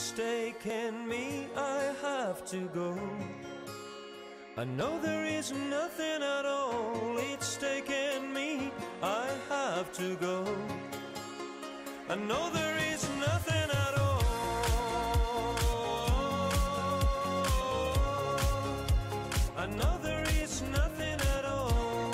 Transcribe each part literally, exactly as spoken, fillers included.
It's taken me, I have to go. I know there is nothing at all. It's taken me, I have to go. I know there is nothing at all. I know there is nothing at all.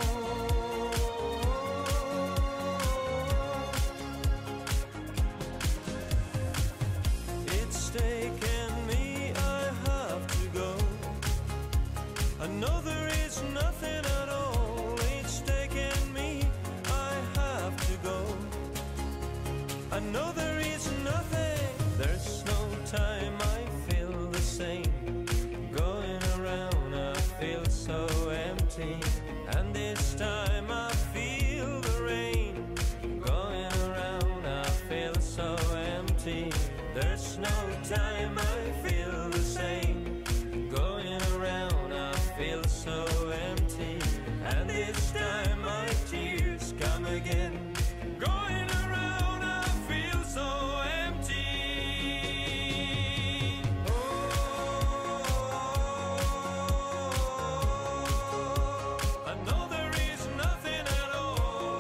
It's taken me, I have to go. I know there is nothing at all. It's taken me, I have to go. I know there is nothing. There's no time I feel the same. Going around I feel so empty. And this time I feel the rain. Going around I feel so empty. There's no time I feel the same. Going around I feel so empty. And this time my tears come again. Going around I feel so empty. Oh, I know there is nothing at all.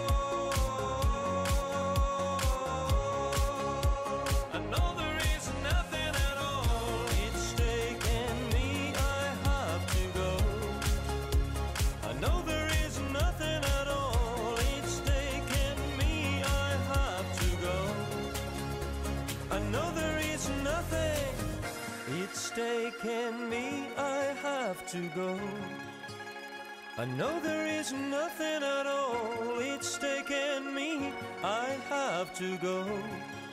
I know there is nothing at all. It's taken me, I have to go. I know there is nothing at all. It's taken me, I have to go. I know there is nothing. It's taken me, I have to go. I know there is nothing at all. It's taken me, I have to go.